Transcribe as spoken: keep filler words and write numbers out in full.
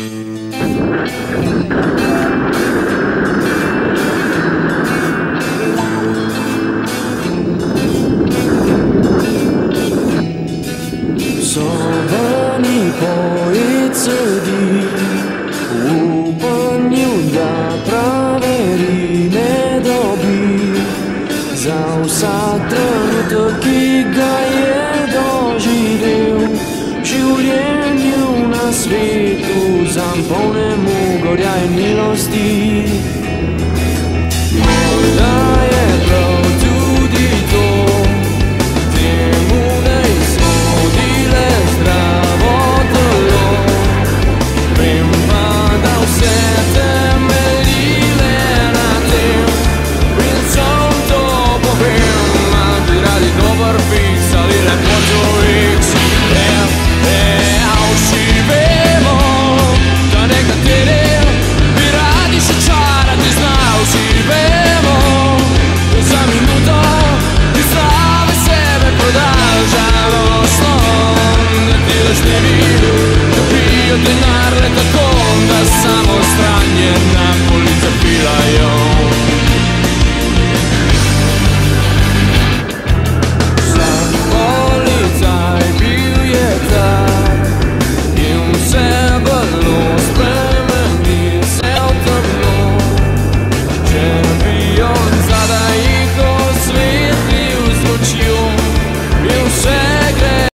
Sovani poicidi upanju da praveri ne dobi za vsak trenutek, ki ga je doživel v življenju na svetu, zanj polnemu gorja in milosti.